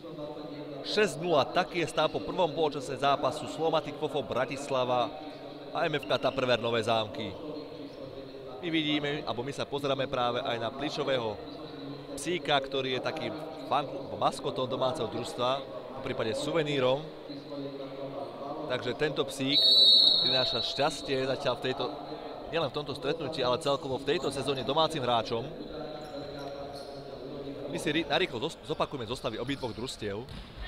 6-0, taký je stav po prvom polčase zápasu Slomatik Fofo Bratislava a MFK Tupperware Nové Zámky. My vidíme, alebo my sa pozeráme práve aj na pličového psíka, ktorý je takým maskotom domáceho družstva, v prípade suvenírom. Takže tento psík prináša šťastie zatiaľ v tejto, nielen v tomto stretnutí, ale celkovo v tejto sezóne domácim hráčom. My si narýchlo zopakujeme zostavy obidvoch družstiev.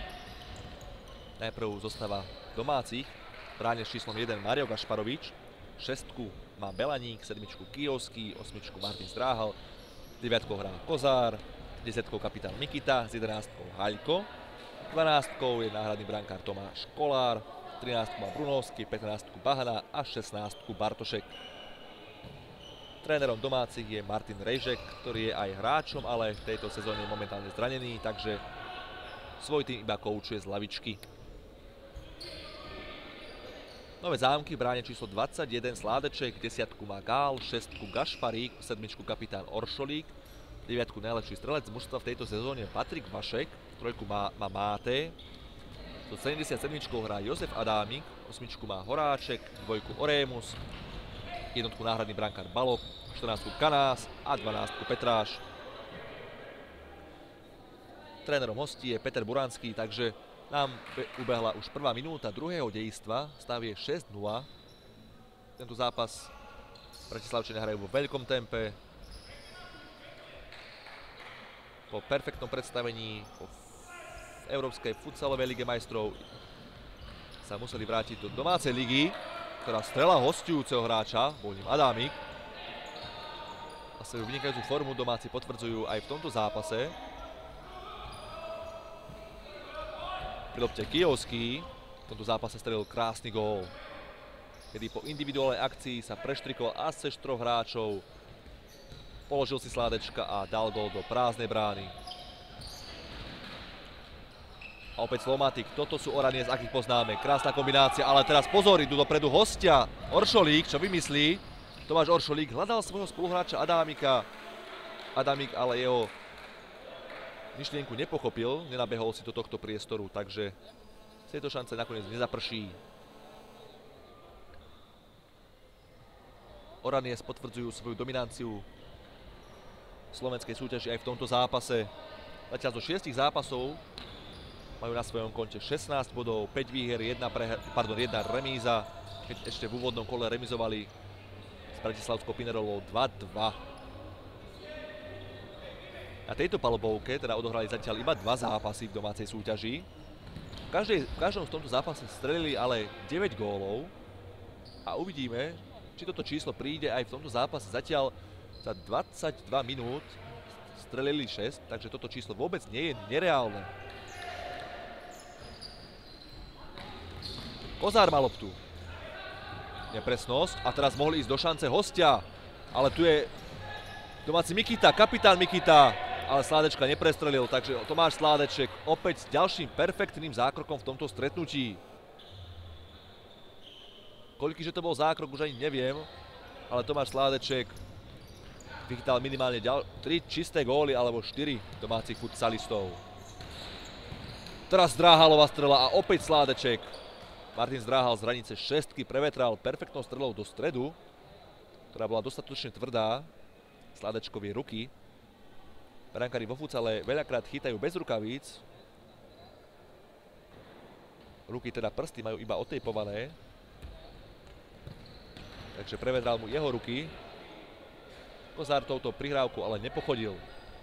Najprv zostava domácich, bráne s číslom 1 Mario Gašparovič, 6 má Belaník, 7 Kijovský, 8 Martin Zdráhal, 9 hrá Kozár, 10 kapitán Mikita, s 11 Haľko, 12 je náhradný brankár Tomáš Kolár, 13 má Brunovský, 15 Bahana a 16 Bartošek. Trénerom domácich je Martin Rejžek, ktorý je aj hráčom, ale v tejto sezóne je momentálne zranený, takže svoj tým iba koučuje z lavičky. Nové Zámky v bráne číslo 21 Sládeček, 10 má Gál, 6 Gašparík, 7 kapitán Oršolík, 9 najlepší strelec mužstva v tejto sezóne Patrik Vašek, 3 má Máté, do 77 hrá Jozef Adámik, 8 má Horáček, 2 Orémus, 1 náhradný brankár Balok, 14 Kanás a 12 Petráš. Trénerom hostí je Peter Buranský, takže nám ubehla už prvá minúta druhého dejstva, stav je 6-0. Tento zápas Bratislavčania hrajú vo veľkom tempe. Po perfektnom predstavení v Európskej futsalovej lige majstrov sa museli vrátiť do domácej ligy, ktorá strela hostujúceho hráča, bol ním Adámik. A svoju vynikajúcu formu domáci potvrdzujú aj v tomto zápase. Pri lopte Kijovský v tomto zápase strelil krásny gól, kedy po individuálnej akcii sa preštrikol asi 4 hráčov, položil si Sládečka a dal gól do prázdnej brány. A opäť Slomatik, toto sú Oranie, z akých poznáme, krásna kombinácia, ale teraz pozor, idú dopredu hostia. Oršolík, čo vymyslí? Tomáš Oršolík hľadal svojho spoluhráča Adámika. Adámik ale jeho myšlienku nepochopil, nenabehol si do tohto priestoru, takže z tejto šance nakoniec nezaprší. Oranies potvrdzujú svoju dominanciu v slovenskej súťaži aj v tomto zápase. Zatiaľ zo 6 zápasov majú na svojom konte 16 bodov, 5 výher, 1 remíza, keď ešte v úvodnom kole remizovali s bratislavskou Pinerolou 2-2. Na tejto palubovke teda odohrali zatiaľ iba 2 zápasy v domácej súťaži. V každom z tomto zápase strelili ale 9 gólov a uvidíme, či toto číslo príde aj v tomto zápase. Zatiaľ za 22 minút strelili 6, takže toto číslo vôbec nie je nereálne. Kozár má loptu. Nepresnosť a teraz mohli ísť do šance hostia, ale tu je domáci Mikita, kapitán Mikita. Ale Sládečka neprestrelil, takže Tomáš Sládeček opäť s ďalším perfektným zákrokom v tomto stretnutí. Koľký, že to bol zákrok, už ani neviem, ale Tomáš Sládeček vychytal minimálne 3 čisté góly alebo 4 domácich futsalistov. Teraz Zdráhalová strela a opäť Sládeček. Martin Zdráhal z hranice 6 prevetral perfektnou strelou do stredu, ktorá bola dostatočne tvrdá. Sládečkovie ruky. Brankári vo futsale veľakrát chytajú bez rukavíc. Ruky, teda prsty, majú iba otejpované. Takže prevedral mu jeho ruky. Kozár touto prihrávku ale nepochodil.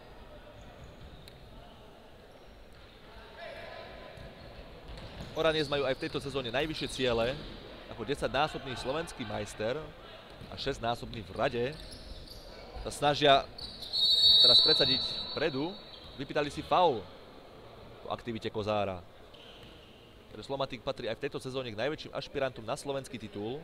Oranies majú aj v tejto sezóne najvyššie ciele, ako 10-násobný slovenský majster a 6-násobný v rade. Sa snažia teraz predsadiť vpredu, vypýtali si faul po aktivite Kozára. Takže Slomatik patrí aj v tejto sezóne k najväčším ašpirantom na slovenský titul.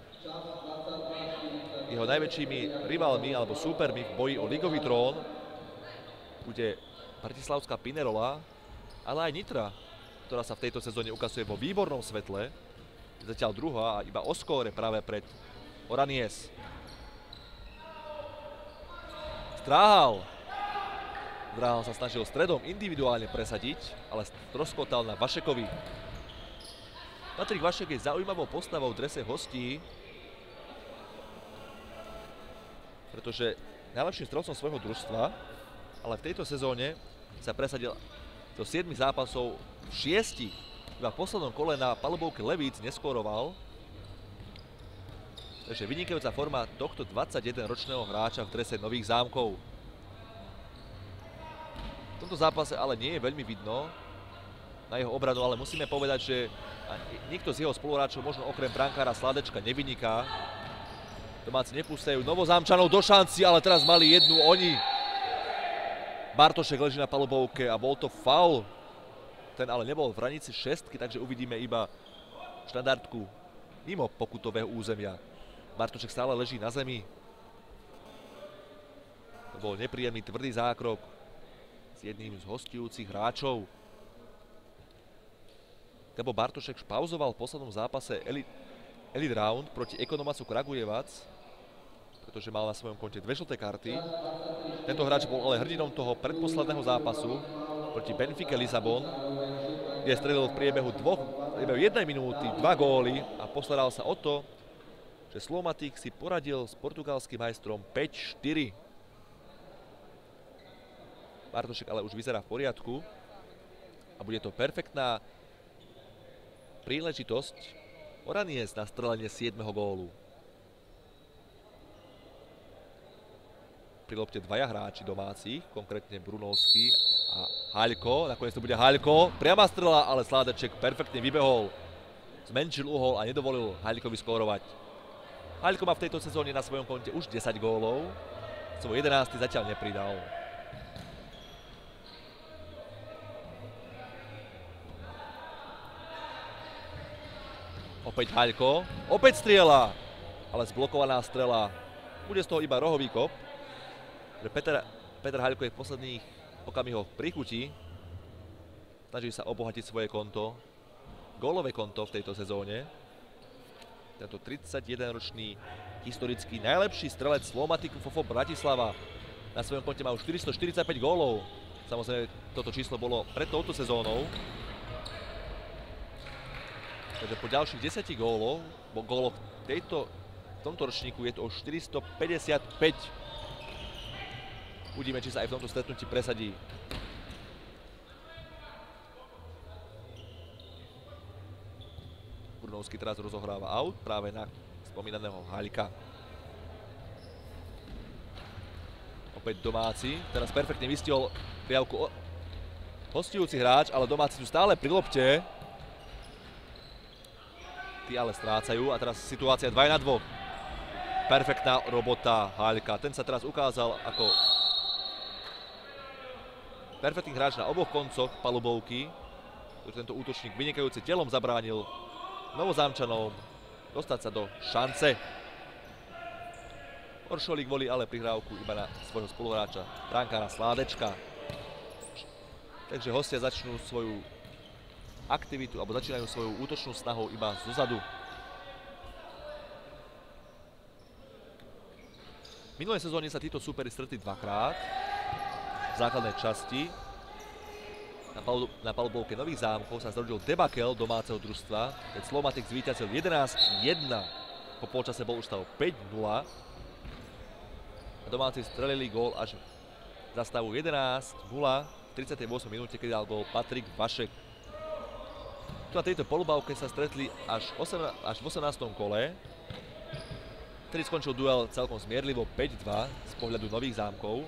Jeho najväčšími rivalmi alebo súpermi v boji o ligový trón bude bratislavská Pinerola, ale aj Nitra, ktorá sa v tejto sezóne ukazuje vo výbornom svetle. Zatiaľ druhá a iba o skóre práve pred Oranies. Zdráhal Brown sa snažil stredom individuálne presadiť, ale stroskotal na Vašekovi. Patrik Vašek je zaujímavou postavou v drese hostí, pretože najlepším strelcom svojho družstva, ale v tejto sezóne sa presadil do 7 zápasov v 6. Iba v poslednom kole na palubovke Levíc neskóroval. Takže vynikajúca forma tohto 21-ročného hráča v drese Nových Zámkov. V tomto zápase ale nie je veľmi vidno na jeho obranu, ale musíme povedať, že nikto z jeho spoluhráčov, možno okrem brankára Sládečka, nevyniká. Domáci nepúšťajú Novozámčanov do šanci, ale teraz mali jednu oni. Bartošek leží na palubovke a bol to faul. Ten ale nebol v hranici šestky, takže uvidíme iba štandardku mimo pokutového územia. Bartošek stále leží na zemi. To bol nepríjemný tvrdý zákrok s jedným z hostujúcich hráčov. Gabo Bartošek pauzoval v poslednom zápase Elite Round proti Ekonomasu Kragujevac, pretože mal na svojom konte 2 žlté karty. Tento hráč bol ale hrdinom toho predposledného zápasu proti Benfica Lisabon, kde strelil v priebehu 1 minúty 2 góly a postaral sa o to, že Slomatik si poradil s portugalským majstrom 5-4. Bartošek ale už vyzerá v poriadku a bude to perfektná príležitosť Oranies na strelenie 7. gólu. Pri lopte dvaja hráči domácich, konkrétne Brunovský a Haľko. Nakoniec to bude Haľko. Priama strela, ale Sládeček perfektne vybehol. Zmenšil uhol a nedovolil Haľkovi skórovať. Haľko má v tejto sezóne na svojom konte už 10 gólov. Svoj 11. zatiaľ nepridal. Opäť Haľko. Opäť strieľa. Ale zblokovaná strela. Bude z toho iba rohový kop. Peter Haľko je v posledných okamihoch pri chuti. Snaží sa obohatiť svoje konto. Gólové konto v tejto sezóne. Tento 31-ročný historický najlepší strelec Lomatiku Fofo Bratislava. Na svojom konte má už 445 gólov. Samozrejme, toto číslo bolo pred touto sezónou. Takže po ďalších 10 góloch v tomto ročníku je to už 455. Uvidíme, či sa aj v tomto stretnutí presadí. Brunovský teraz rozohráva aut práve na spomínaného Haľka. Opäť domáci. Teraz perfektne vystihol priavku hostujúci hráč, ale domáci sú stále pri lopte. Tí ale strácajú a teraz situácia 2 na 2. Perfektná robota Haľka. Ten sa teraz ukázal ako perfektný hráč na oboch koncoch palubovky. Tento útočník vynikajúci telom zabránil Novozámčanom dostať sa do šance. Oršolík volí ale prihrávku iba na svojho spoluhráča, brankára Sládečka. Takže hostia začnú svoju aktivitu, alebo začínajú svoju útočnú snahou iba zozadu. V minulej sezóne sa títo súperi stretli dvakrát v základnej časti. Na palubovke Nových Zámkov sa zrodil debakel domáceho družstva, keď Slomatik zvíťazil 11-1. Po polčase bol už stav 5-0. A domáci strelili gól až za stavu 11-0 v 38. minúte, keď dal gól Patrik Vašek. Tu na tejto polubavke sa stretli až v 18. kole, ktorý skončil duel celkom zmierlivo 5-2 z pohľadu Nových Zámkov.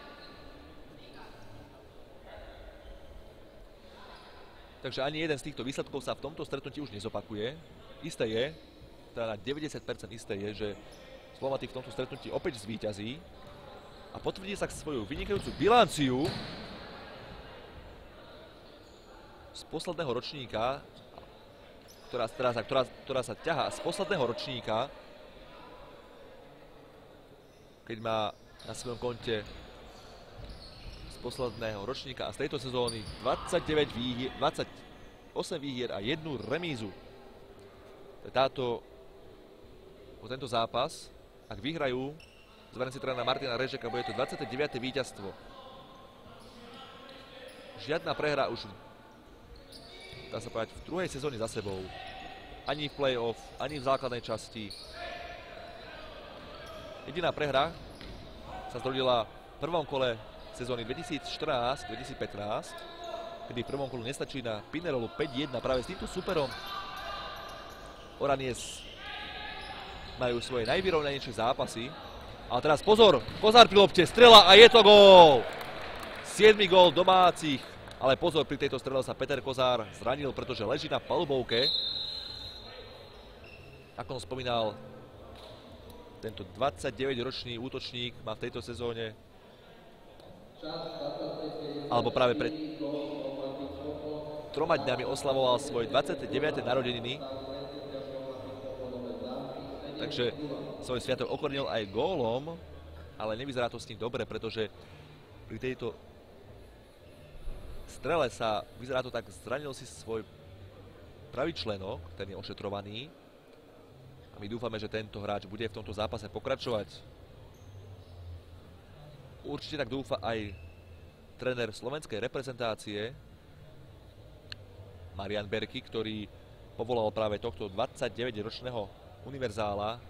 Takže ani jeden z týchto výsledkov sa v tomto stretnutí už nezopakuje. Isté je, teda na 90% isté je, že Slomatik v tomto stretnutí opäť zvíťazí a potvrdí sa svoju vynikajúcu bilanciu z posledného ročníka, ktorá sa ťahá z posledného ročníka, keď má na svojom konte z posledného ročníka a z tejto sezóny 28 výhier a 1 remízu. Tento zápas, ak vyhrajú zvarenci trénera Martina Režeka, bude to 29. víťazstvo. Žiadna prehra už, dá sa povedať, v druhej sezóne za sebou. Ani v play-off, ani v základnej časti. Jediná prehra sa zrodila v prvom kole sezóny 2014-2015, kedy v prvom kolu nestačí na Pinerolu 5-1 práve s týmto superom. Oranies majú svoje najvyrovnanejšie zápasy. Ale teraz pozor, Kozár pri lopte, strela a je to gól! 7. gól domácich, ale pozor, pri tejto strele sa Peter Kozár zranil, pretože leží na palubovke. Ako som spomínal, tento 29-ročný útočník má v tejto sezóne, alebo práve pred 3 dňami oslavoval svoje 29. narodeniny. Takže svoj sviatok okornil aj gólom, ale nevyzerá to s ním dobre, pretože pri tejto strele sa, vyzerá to tak, zranil si svoj pravý členok, ten je ošetrovaný. A my dúfame, že tento hráč bude v tomto zápase pokračovať. Určite tak dúfa aj tréner slovenskej reprezentácie Marian Berky, ktorý povolal práve tohto 29-ročného univerzála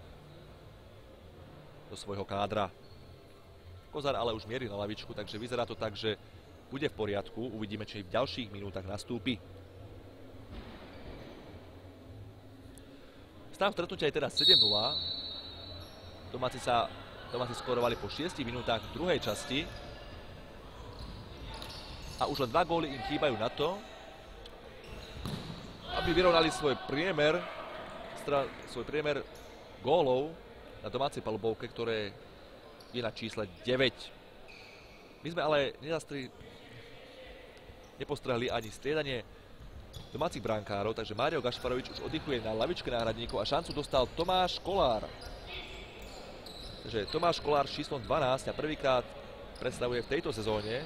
do svojho kádra. Kozár ale už mierí na lavičku, takže vyzerá to tak, že bude v poriadku. Uvidíme, či v ďalších minútach nastúpi. Stav stretnutia je teraz 7-0. Domáci skorovali po 6 minútach v druhej časti. A už len 2 góly im chýbajú na to, aby vyrovnali svoj priemer gólov na domácej palubovke, ktoré je na čísle 9. My sme ale nepostrehli ani striedanie domácich brankárov, takže Mário Gašparovič už oddychuje na lavičke náhradníkov a šancu dostal Tomáš Kolár. Takže Tomáš Kolár s číslom 12 a prvýkrát predstavuje v tejto sezóne.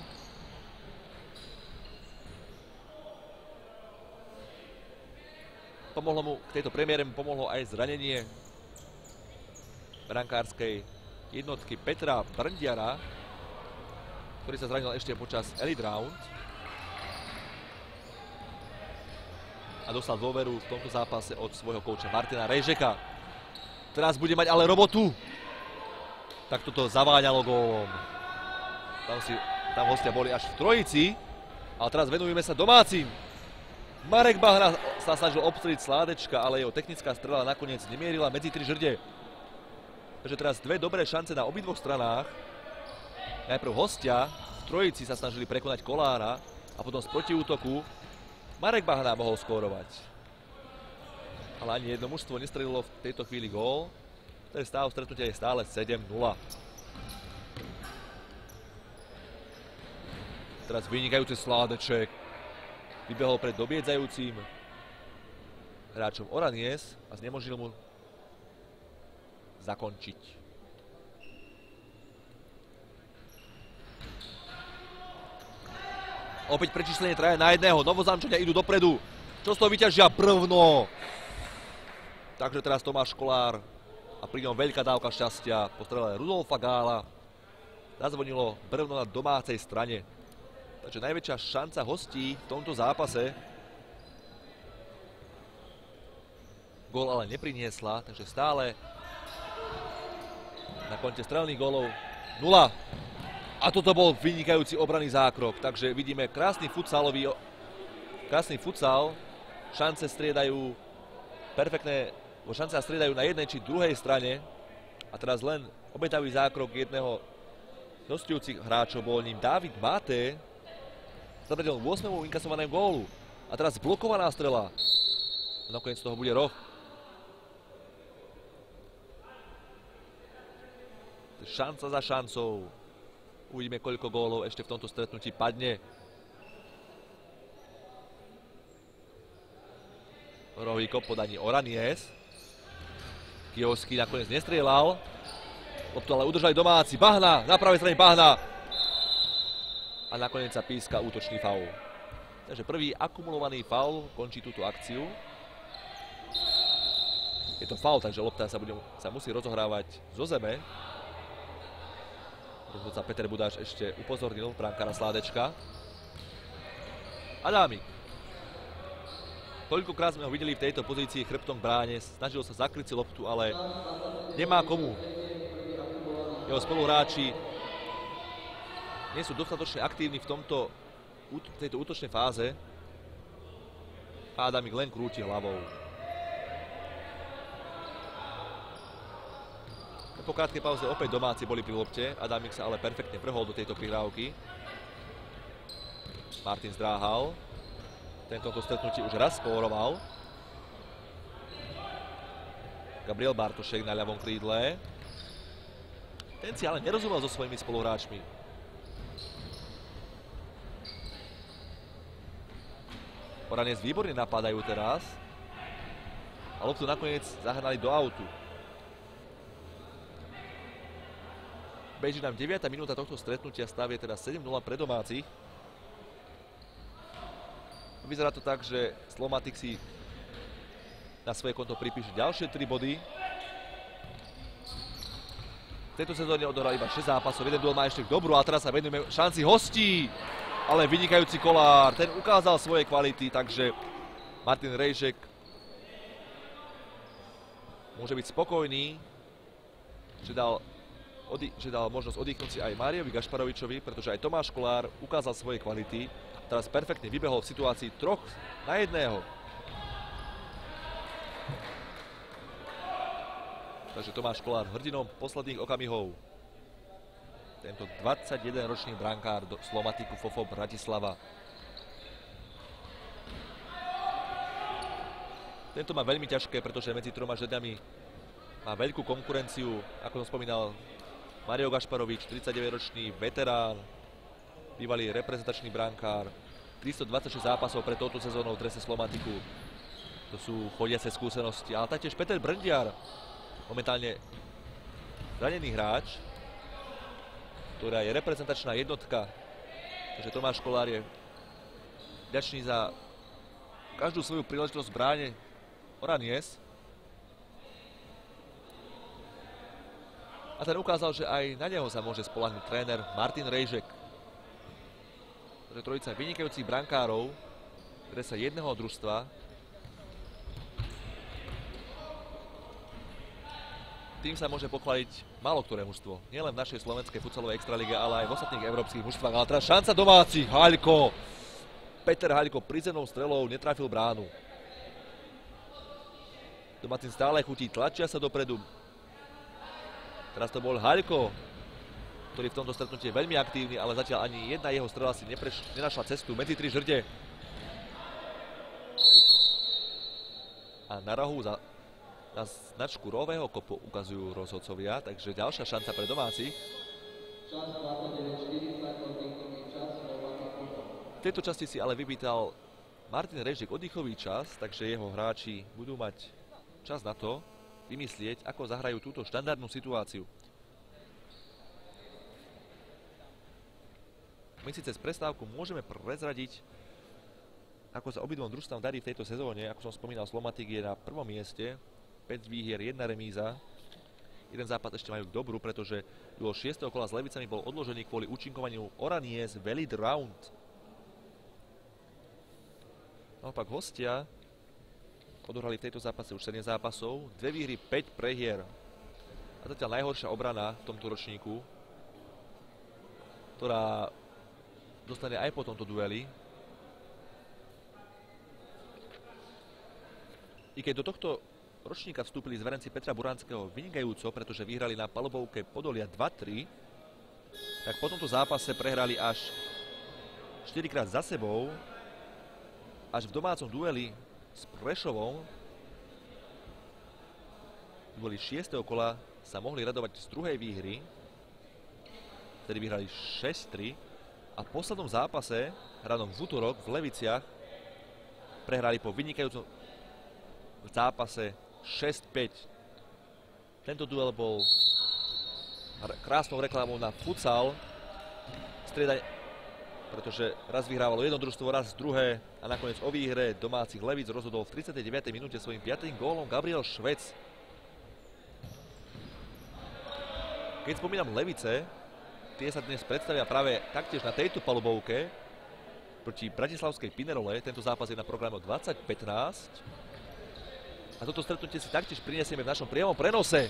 K tejto premiére mu pomohlo aj zranenie brankárskej jednotky Petra Brndiara, ktorý sa zranil ešte počas Elite Round. A dostal dôveru v tomto zápase od svojho kouča Martina Rejžeka. Teraz bude mať ale robotu. Tak toto zaváňalo gólom. Tam hostia boli až v trojici, ale teraz venujeme sa domácim. Marek Bahna sa snažil obstriť Sládečka, ale jeho technická strela nakoniec nemierila medzi 3 žrde. Takže teraz dve dobré šance na obidvoch stranách. Najprv hostia v trojici sa snažili prekonať Kolára a potom z protiútoku Marek Bahna mohol skórovať. Ale ani jedno mužstvo nestrelilo v tejto chvíli gól. Ten stav stretnutia je stále 7-0. Teraz vynikajúci Sládeček. Vybehol pred dobiedzajúcim hráčom Oranies a znemožnil mu zakončiť. Opäť prečíslenie 3-1. Novozámčania idú dopredu. Čo z toho vyťažia? Brvno. Takže teraz Tomáš Kolár a pri ňom veľká dávka šťastia po strele Rudolfa Gála. Zazvonilo brvno na domácej strane. Takže najväčšia šanca hostí v tomto zápase. Gól ale nepriniesla, takže stále na konte strelných gólov 0. A toto bol vynikajúci obranný zákrok, takže vidíme krásny futsal. Šance striedajú šance sa striedajú na jednej či druhej strane. A teraz len obetavý zákrok jedného z hostujúcich hráčov, bol ním Dávid Máté. Zabradil 8. inkasovanému gólu. A teraz blokovaná strela. Nakoniec z toho bude roh. Šanca za šancou. Uvidíme, koľko gólov ešte v tomto stretnutí padne. Rohový kop podaní Oranies. Kijovský nakoniec nestrieľal. Loptu ale udržali domáci. Bahna, na pravej strane Bahna. A nakoniec sa píska útočný faul. Takže prvý akumulovaný faul končí túto akciu. Je to faul, takže lopta sa musí rozohrávať zo zeme. Rozhodca Peter Budáš ešte upozornil brankára Sládečka. Adámik. Toľkokrát sme ho videli v tejto pozícii chrbtom k bráne, snažil sa zakryť si loptu, ale nemá komu. Jeho spoluhráči nie sú dostatočne aktívni v tejto útočnej fáze. A Adámik len krúti hlavou. Po krátkej pauze opäť domáci boli pri lopte. Adámik sa ale perfektne vrhol do tejto prihrávky. Martin zdráhal. Tento stretnutí už raz skóroval. Gabriel Bartošek na ľavom krídle. Ten si ale nerozumel so svojimi spoluhráčmi. Oranec výborne napadajú teraz. A loptu nakoniec zahrnali do autu. Beží nám 9. minúta tohto stretnutia, stav je teda 7-0 pre domácich. Vyzerá to tak, že Slomatik si na svoje konto pripíše ďalšie 3 body. V tejto sezóne odohral iba 6 zápasov, jeden duel má ešte dobrú a teraz sa venujeme šanci hostí. Ale vynikajúci Kolár, ten ukázal svoje kvality, takže Martin Rejšek môže byť spokojný, že dal možnosť oddychnúť si aj Máriovi Gašparovičovi, pretože aj Tomáš Kolár ukázal svoje kvality. Teraz perfektne vybehol v situácii 3-1. Takže Tomáš Kolár hrdinom posledných okamihov. Tento 21-ročný brankár do Slomatiku FOFO Bratislava. Tento má veľmi ťažké, pretože medzi troma žedami má veľkú konkurenciu, ako som spomínal, Mario Gašparovič, 39-ročný veterán, bývalý reprezentačný brankár, 326 zápasov pred touto sezónou v drese Slomatiku. To sú chodiace skúsenosti, ale taktiež Peter Brndiar, momentálne zranený hráč, ktorá je reprezentačná jednotka. Takže Tomáš Kolár je vďačný za každú svoju príležitosť v bráne Oranies. A ten ukázal, že aj na neho sa môže spoľahnúť tréner Martin Rejšek. Takže trojica vynikajúcich brankárov, ktoré sa jedného družstva. Tým sa môže pochváliť málo ktoré mužstvo. Nielen v našej slovenskej futsalovej extralige, ale aj v ostatných európskych mužstvách. Ale teraz šanca domácich. Haľko. Peter Haľko prizemnou strelou netrafil bránu. Domáci stále chutí, tlačia sa dopredu. Teraz to bol Haľko, ktorý v tomto stretnutí je veľmi aktívny, ale zatiaľ ani jedna jeho strela si nenašla cestu medzi tri žrde. A na rohu na značku rového kopu ukazujú rozhodcovia, takže ďalšia šanca pre domácich. V tejto časti si ale vypýtal Martin Rejšek oddychový čas, takže jeho hráči budú mať čas na to vymyslieť, ako zahrajú túto štandardnú situáciu. My si cez prestávku môžeme prezradiť, ako sa obidvom družstvám darí v tejto sezóne. Ako som spomínal, Slomatik je na prvom mieste, 5 výhier, 1 remíza. Jeden zápas ešte majú k dobru, pretože duel 6. kola s Levicami bol odložený kvôli účinkovaniu Oranies Valid Round. Naopak hostia odohrali v tejto zápase už 7 zápasov, 2 výhry, 5 prehier. A zatiaľ najhoršia obrana v tomto ročníku, ktorá dostane aj po tomto dueli. I keď do tohto ročníka vstúpili zverenci Petra Buranského vynikajúco, pretože vyhrali na palubovke Podolia 2-3, tak po tomto zápase prehrali až 4 krát za sebou, až v domácom dueli s Prešovom. Dueli 6. kola sa mohli radovať z druhej výhry, vtedy vyhrali 6-3, a v poslednom zápase, hranom v útorok v Leviciach, prehrali po vynikajúcom zápase 6-5. Tento duel bol krásnou reklamou na futsal, pretože raz vyhrávalo jedno družstvo, raz druhé, a nakoniec o výhre domácich Levic rozhodol v 39. minúte svojím 5. gólom Gabriel Švec. Keď spomínam Levice, tie sa dnes predstavia práve taktiež na tejto palubovke. proti bratislavskej Pinerole. Tento zápas je na programe 20:15. A toto stretnutie si taktiež prinesieme v našom priamom prenose.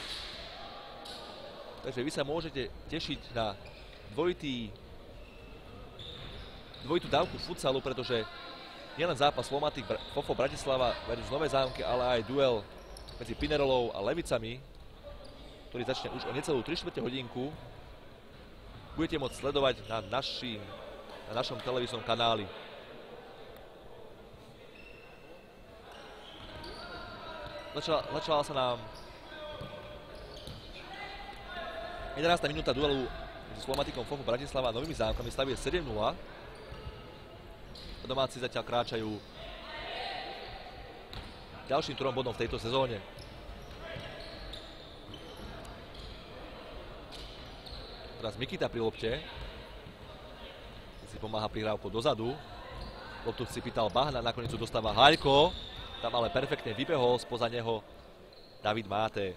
Takže vy sa môžete tešiť na dvojitú dávku futsalu, pretože nielen zápas Slomatik Fofo Bratislava versus Nové Zámky, ale aj duel medzi Pinerolou a Levicami, ktorý začne už o necelú 3/4 hodinku, budete môcť sledovať na našom televíznom kanáli. Začala sa nám 11. minúta duelu s Slomatikom Fofo Bratislava a Novými Zámkami. Stav je 7:0. Domáci zatiaľ kráčajú ďalším 3 bodom v tejto sezóne. Teraz Mikita pri lopte. Si pomáha prihrávkou dozadu. Loptu si pýtal Bahna, nakoniec ju dostáva Haľko. Tam ale perfektne vybehol, spoza neho David Máté.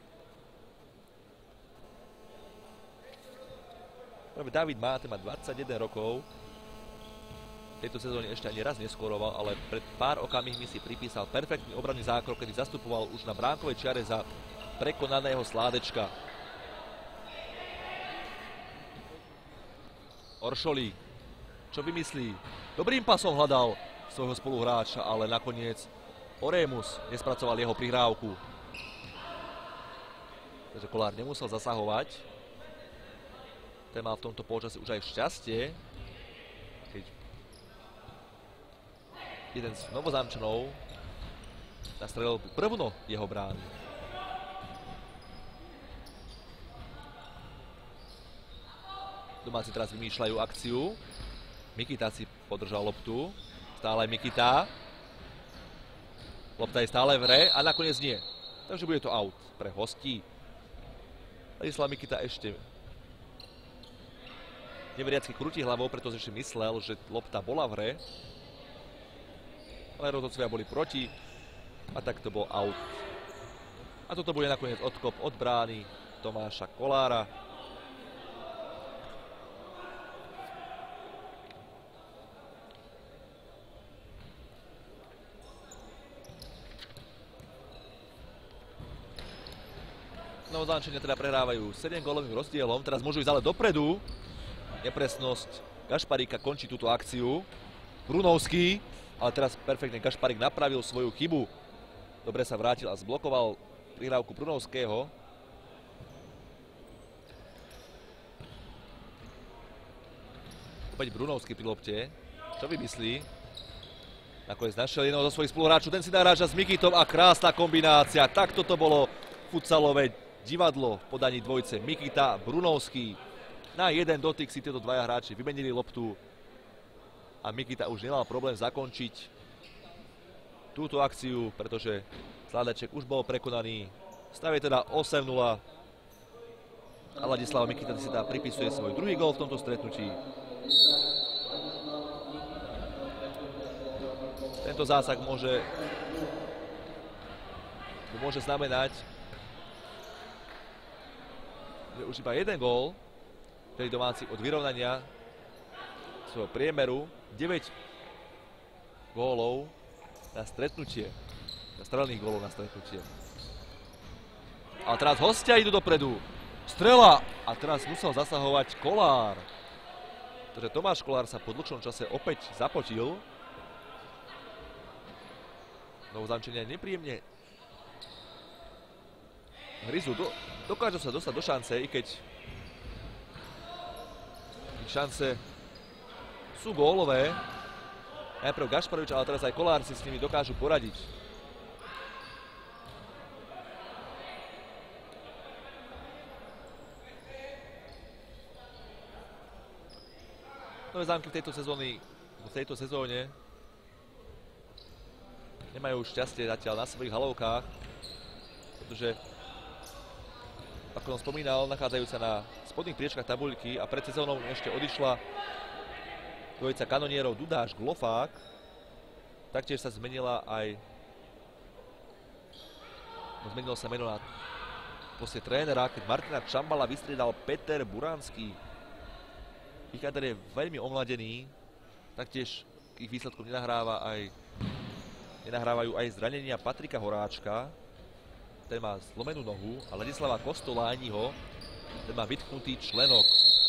Práve David Máté má 21 rokov. V tejto sezóne ešte ani raz neskoroval, ale pred pár okamihmi si pripísal perfektný obranný zákrok, kedy zastupoval už na bránkovej čiare za prekonaného Sládečka. Oršolík, čo vymyslí? Dobrým pasom hľadal svojho spoluhráča, ale nakoniec Orémus nespracoval jeho prihrávku. Takže Kolár nemusel zasahovať. Ten mal v tomto polčase už aj šťastie, keď jeden z Novozámčanov nastrelil prvno jeho brány. Domáci teraz vymýšľajú akciu. Mikita si podržal loptu. Stále Mikita. Lopta je stále v hre a nakoniec nie. Takže bude to out pre hostí. Ladislav Mikita ešte neveriacky krúti hlavou, pretože si myslel, že lopta bola v hre. Ale rozhodcovia boli proti a tak to bol out. A toto bude nakoniec odkop od brány Tomáša Kolára. Novozámčania teda prehrávajú 7 gólovým rozdielom. Teraz môžu ísť ale dopredu. Nepresnosť Gašparíka končí túto akciu. Brunovský, ale teraz perfektne Gašparík napravil svoju chybu. Dobre sa vrátil a zblokoval prihrávku Brunovského. Opäť Brunovský pri lopte. Čo vymyslí? Nakoniec našiel jedného zo svojich spoluhráčov. Ten si naráža s Mikitom a krásna kombinácia. Takto to bolo futsalové divadlo v podaní dvojce Mikita Brunovský. Na jeden dotyk si tieto dvaja hráči vymenili loptu a Mikita už nemal problém zakončiť túto akciu, pretože Sládeček už bol prekonaný. Stav je teda 8:0 a Ladislav Mikita si teda pripisuje svoj druhý gól v tomto stretnutí. Tento zásah môže znamenať, že už iba jeden gól, ktorý domáci od vyrovnania svojho priemeru 9 gólov na stretnutie, na strelných gólov na stretnutie. Ale teraz hostia idú dopredu. Strela! A teraz musel zasahovať Kolár. Takže Tomáš Kolár sa po dlhšom čase opäť zapotil. Novozámčania nepríjemne hryzu. Dokážu sa dostať do šance, i keď šance sú gólové. Najprv Gašparovič, ale teraz aj Kolár si s nimi dokážu poradiť. Nové Zámky v tejto sezóne nemajú šťastie zatiaľ na svojich halovkách, pretože, ako som spomínal, nachádzajú sa na spodných priečkách tabuľky a pred sezónou ešte odišla dvojica kanonierov Dudáš Glofák. Taktiež sa zmenilo sa meno na poste trénera, keď Martina Čambala vystriedal Peter Buranský. Ich kader je veľmi omladený Taktiež k ich výsledkom nenahrávajú aj zranenia Patrika Horáčka. Ten má zlomenú nohu a Ladislava Kostolániho, ten má vytknutý členok.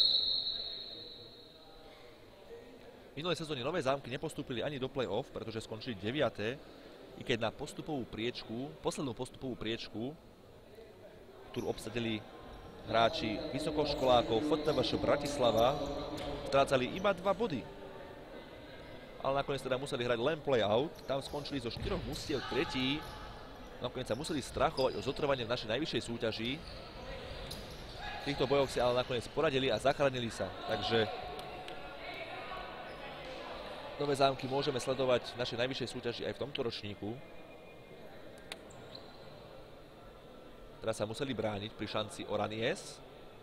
V minulej sezóne Nové Zámky nepostúpili ani do play-off, pretože skončili 9. I keď na poslednú postupovú priečku, ktorú obsadili hráči vysokoškolákov FTVŠ Bratislava, strácali iba 2 body. Ale nakoniec teda museli hrať len play-out. Tam skončili zo 4 mustiev 3. Nakoniec sa museli strachovať o zotrvanie v našej najvyššej súťaži. V týchto bojoch si ale nakoniec poradili a zachránili sa. Takže Nové Zámky môžeme sledovať v našej najvyššej súťaži aj v tomto ročníku. Teraz sa museli brániť pri šanci Oranies.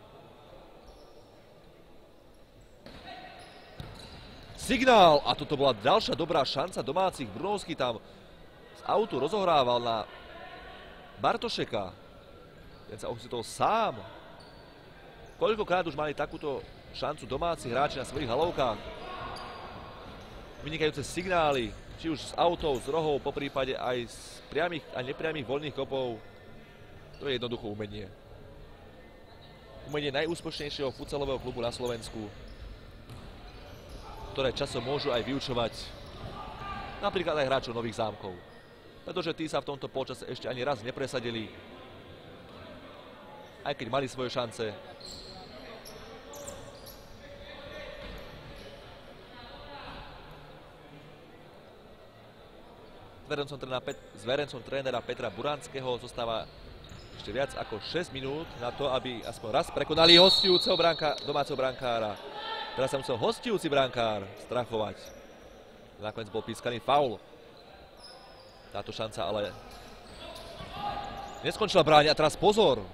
Signál! A toto bola ďalšia dobrá šanca domácich. Brunovský tam z autu rozohrával na Bartošeka. Ten sa ocitol sám. Koľkokrát už mali takúto šancu domáci hráči na svojich halovkách. Vynikajúce signály, či už z autov, z rohov, poprípade aj z priamých a nepriamých voľných kopov. To je jednoducho umenie. Umenie najúspešnejšieho futsalového klubu na Slovensku, ktoré časom môžu aj vyučovať napríklad aj hráčov Nových Zámkov. Pretože tí sa v tomto polčase ešte ani raz nepresadili, aj keď mali svoje šance. Zverencom trénera Petra Buranského zostáva ešte viac ako 6 minút na to, aby aspoň raz prekonali domáceho brankára. Teraz sa musel hostujúci brankár strachovať. Nakoniec bol pískaný faul. Táto šanca ale neskončila bráne. A teraz pozor.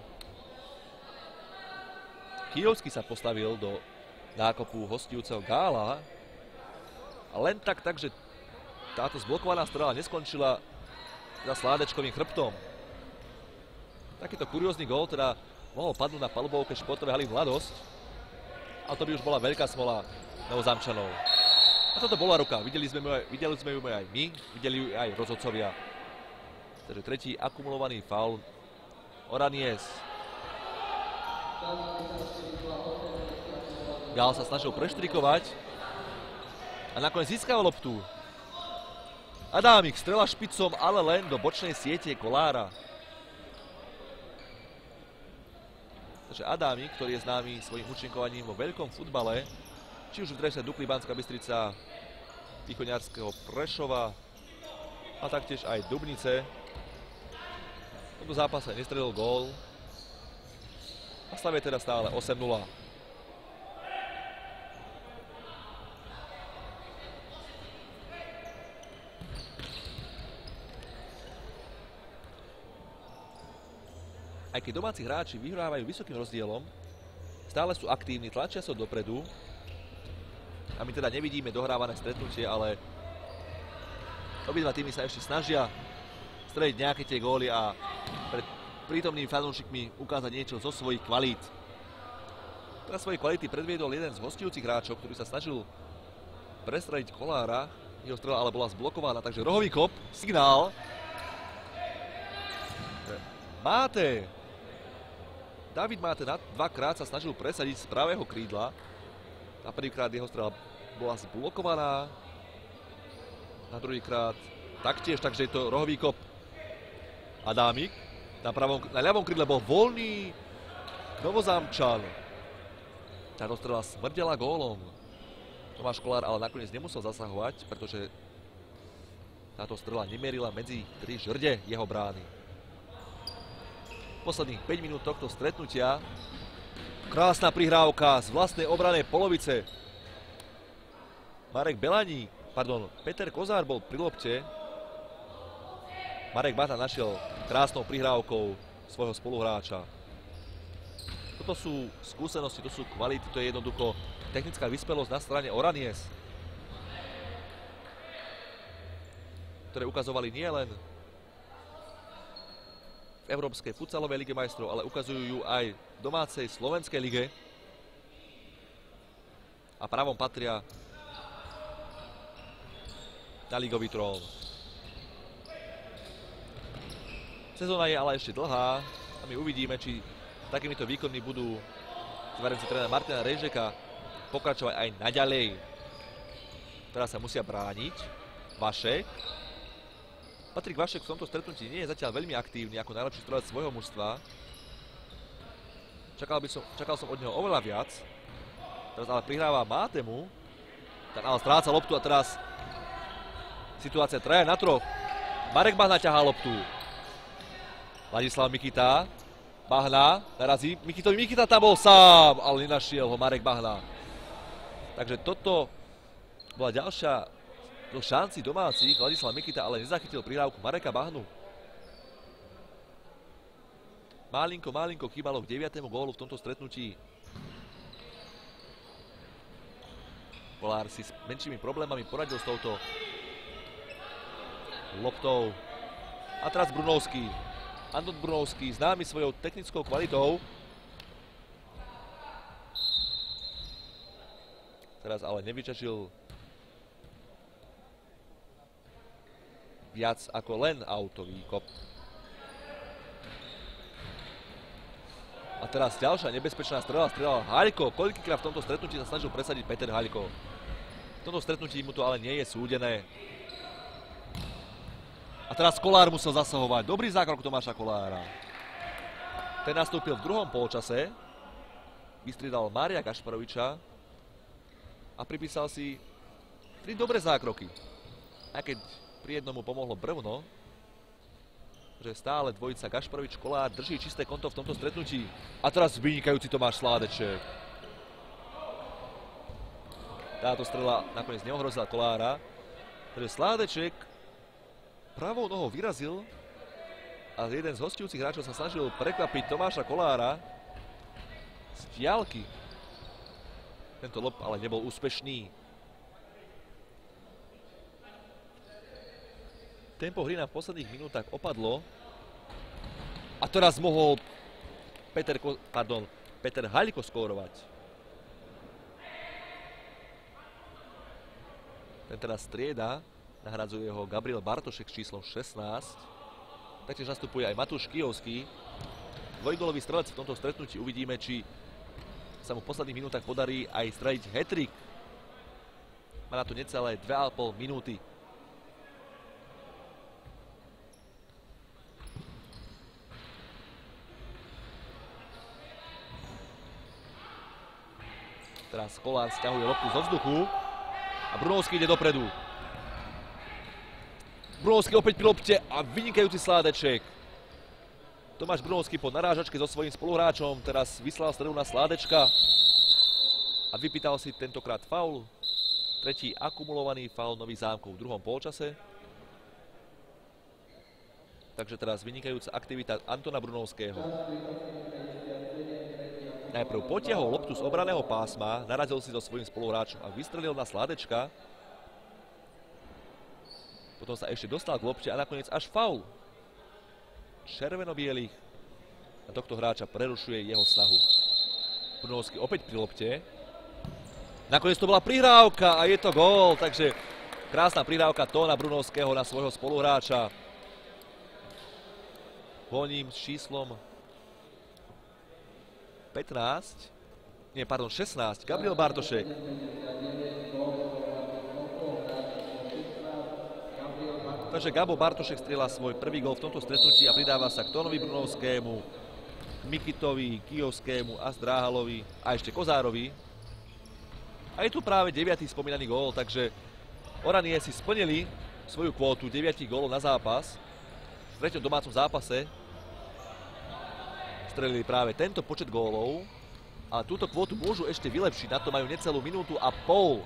Kyjovský sa postavil do nákopu hostujúceho Gála. A len takže táto zblokovaná strela neskončila za Sládečkovým chrbtom. Takýto kuriózny gól teda mohol padnúť na palubovke športovej haly Mladosť. A to by už bola veľká smola Novozámčanov. A toto bola ruka. Videli sme ju aj my, videli ju aj rozhodcovia. Takže tretí akumulovaný faul Oranies. Gál sa snažil preštrikovať a nakoniec získal loptu. Adámik strela špicom, ale len do bočnej siete Kolára. Takže Adámik, ktorý je známy svojím účinkovaním vo veľkom futbale, či už v drese Dukly Banská Bystrica, Východňarského Prešova a taktiež aj Dubnice. V tomto zápase nestrelil gól a stav je teda stále 8-0. Aj keď domáci hráči vyhrávajú vysokým rozdielom, stále sú aktívni, tlačia sa dopredu. A my teda nevidíme dohrávané stretnutie, ale obidva týmy sa ešte snažia streliť nejaké tie góly a pred prítomnými fanúšikmi ukázať niečo zo svojich kvalít. Teraz svoje kvality predviedol jeden z hostujúcich hráčov, ktorý sa snažil prestreliť Kolára. Jeho strela ale bola zblokovaná, takže rohový kop, signál. Máte! David Máte dvakrát sa snažil presadiť z pravého krídla. Na prvýkrát jeho strela bola zblokovaná. Na druhýkrát taktiež, takže je to rohový kop. Adámik. Na ľavom krídle bol voľný Novozámčan. Táto strela smrdela gólom. Tomáš Kolár ale nakoniec nemusel zasahovať, pretože táto strela nemierila medzi 3 žrde jeho brány. Posledných 5 minút tohto stretnutia. Krásna prihrávka z vlastnej obranej polovice. Peter Kozár bol pri lopte. Marek Bata našiel krásnou prihrávkou svojho spoluhráča. Toto sú skúsenosti, to sú kvality, to je jednoducho technická vyspelosť na strane Oranies, ktoré ukazovali nielen v Európskej futsalovej lige majstrov, ale ukazujú ju aj v domácej slovenskej lige. A právom patria na ligový trón. Sezóna je ale ešte dlhá a my uvidíme, či takýmito výkonmi budú zverenci trénera Martina Rejžeka pokračovať aj naďalej. Teraz sa musia brániť. Vašek. Patrik Vašek v tomto stretnutí nie je zatiaľ veľmi aktívny ako najlepší strelec svojho mužstva. Čakal som od neho oveľa viac. Teraz ale prihráva Mátemu. Ten ale stráca loptu a teraz situácia 3 na 3. Marek Bahna ťahá loptu. Ladislav Mikita. Bahna narazí Mikitovi. Mikita tam bol sám, ale nenašiel ho Marek Bahna. Takže toto bola ďalšia do šanci domácich. Ladislav Mikita ale nezachytil prihrávku Mareka Bahnu. Malinko chýbalo k 9. gólu v tomto stretnutí. Kolár si s menšími problémami poradil s touto loptou. A teraz Brunovský. Anton Brunovský, známy svojou technickou kvalitou. Teraz ale nevyčašil viac ako len autový kop. A teraz ďalšia nebezpečná strela, strelal Haľko. Koľkýkrát v tomto stretnutí sa snažil presadiť Peter Haľko. V tomto stretnutí mu to ale nie je súdené. A teraz Kolár musel zasahovať. Dobrý zákrok Tomáša Kolára. Ten nastúpil v druhom polčase. Vystriedal Mária Gašparoviča. A pripísal si 3 dobré zákroky. Aj keď pri jednomu pomohlo brvno, že stále dvojica Gašparovič-Kolár drží čisté konto v tomto stretnutí. A teraz vynikajúci Tomáš Sládeček. Táto strela nakoniec neohrozila Kolára. Takže Sládeček pravou nohou vyrazil a jeden z hostujúcich hráčov sa snažil prekvapiť Tomáša Kolára z diaľky. Tento lob ale nebol úspešný. Tempo hry na posledných minútach opadlo. A teraz mohol Peter Haľko skórovať. Ten teraz strieda. Nahradzuje ho Gabriel Bartošek s číslom 16. Taktiež nastupuje aj Matúš Kijovský. Dvojgólový strelec v tomto stretnutí. Uvidíme, či sa mu v posledných minútach podarí aj streliť hat-trick. Má na to necelé 2,5 minúty. Teraz Kolár sťahuje loptu zo vzduchu a Brunovský ide dopredu. Brunovský opäť pri lopte a vynikajúci Sládeček. Tomáš Brunovský po narážačke so svojím spoluhráčom teraz vyslal strelu na Sládečka a vypýtal si tentokrát faul. Tretí akumulovaný faul Nových Zámkov v druhom polčase. Takže teraz vynikajúca aktivita Antona Brunovského. Najprv potiahol loptu z obraného pásma, narazil si so svojím spoluhráčom a vystrelil na Sládečka. Potom sa ešte dostal k lopte a nakoniec až faul. Červeno-bielých a tohto hráča prerušuje jeho snahu. Brunovský opäť pri lopte. Nakoniec to bola prihrávka a je to gól, takže krásna prihrávka Tóna Brunovského na svojho spoluhráča. Voním s číslom 16. Gabriel Bartošek. Takže Gabo Bartošek strieľa svoj prvý gól v tomto stretnutí a pridáva sa k Tónovi Brunovskému, Mikitovi, Kijovskému a Zdráhalovi a ešte Kozárovi. A je tu práve 9. spomínaný gól, takže Oranie si splnili svoju kvótu 9 gólov na zápas. V treťom domácom zápase strelili práve tento počet gólov a túto kvótu môžu ešte vylepšiť, na to majú necelú minútu a pol.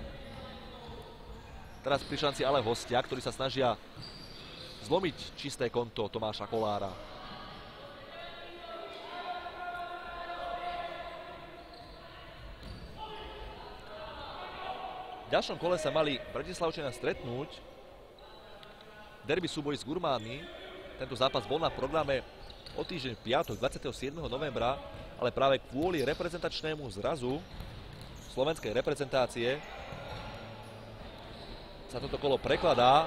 Teraz pri šanci ale hostia, ktorí sa snažia zlomiť čisté konto Tomáša Kolára. V ďalšom kole sa mali Bratislavčania stretnúť. Derby súboj s Gurmánmi. Tento zápas bol na programe o týždeň v piatok 27. novembra, ale práve kvôli reprezentačnému zrazu slovenskej reprezentácie sa toto kolo prekladá.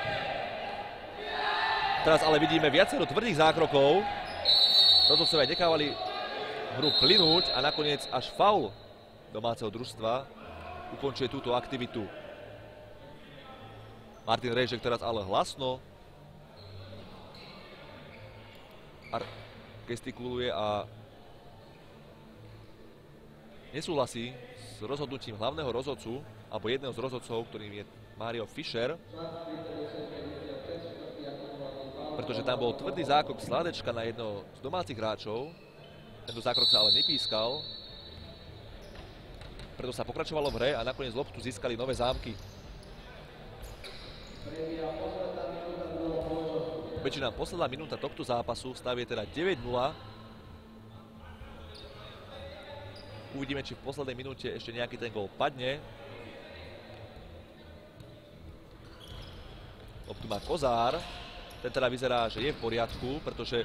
Teraz ale vidíme viacero tvrdých zákrokov. Rozhodcovia nechávali hru plynúť a nakoniec až faul domáceho družstva ukončuje túto aktivitu. Martin Rejžek teraz ale hlasno gestikuluje a nesúhlasí s rozhodnutím hlavného rozhodcu alebo jedného z rozhodcov, ktorým je Mario Fischer, pretože tam bol tvrdý zákrok Sládečka na jedno z domácich hráčov. Tento zákrok sa ale nepískal, preto sa pokračovalo v hre a nakoniec loptu získali Nové Zámky. Beží nám posledná minúta tohto zápasu, stav je teda 9-0. Uvidíme, či v poslednej minúte ešte nejaký ten gól padne. Loptu má Kozár. Ten teda vyzerá, že je v poriadku, pretože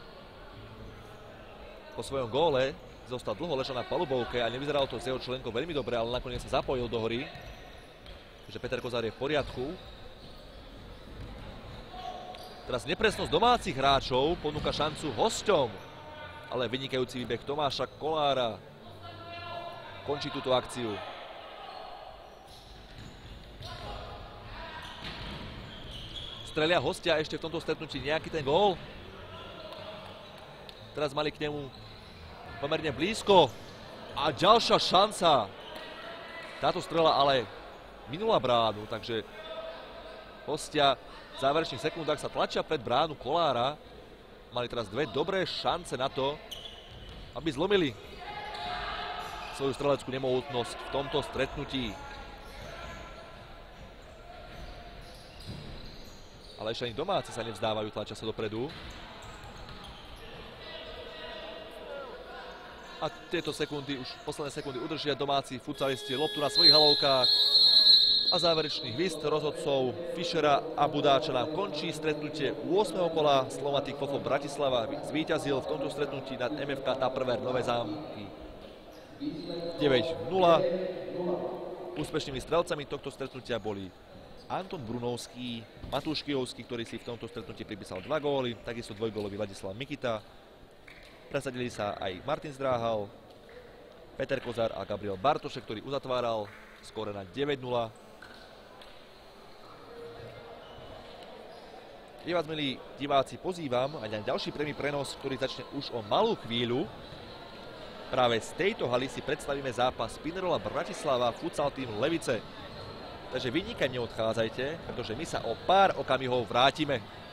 po svojom góle zostal dlho ležal na palubovke a nevyzeralo to z jeho členkou veľmi dobre, ale nakoniec sa zapojil do hry. Takže Peter Kozár je v poriadku. Teraz nepresnosť domácich hráčov ponúka šancu hosťom, ale vynikajúci výbeh Tomáša Kolára končí túto akciu. Strelia hostia ešte v tomto stretnutí nejaký ten gól. Teraz mali k nemu pomerne blízko a ďalšia šanca. Táto strela ale minula bránu, takže hostia v záverečných sekundách sa tlačia pred bránu Kolára. Mali teraz dve dobré šance na to, aby zlomili svoju streleckú nemohutnosť v tomto stretnutí. Ale ešte ani domáci sa nevzdávajú, tlačia sa dopredu. A tieto sekundy, už posledné sekundy udržia domáci futsalisti loptu na svojich halovkách. A záverečný hvist rozhodcov Fischera a Budáča nám končí stretnutie 8. kola. Slomatik Fofo Bratislava zvíťazil v tomto stretnutí nad MFK Tupperware Nové Zámky 9-0. Úspešnými strelcami tohto stretnutia boli Anton Brunovský, Matúš Kijovský, ktorý si v tomto stretnutí pripísal 2 góly, takisto dvojgólový Ladislav Mikita. Presadili sa aj Martin Zdráhal, Peter Kozár a Gabriel Bartošek, ktorý uzatváral skóre na 9-0. Ja vás, milí diváci, pozývam aj na ďalší priamy prenos, ktorý začne už o malú chvíľu. Práve z tejto haly si predstavíme zápas Spinnerola Bratislava futsal tým Levice. Takže vy nikam neodchádzajte, pretože my sa o pár okamihov vrátime.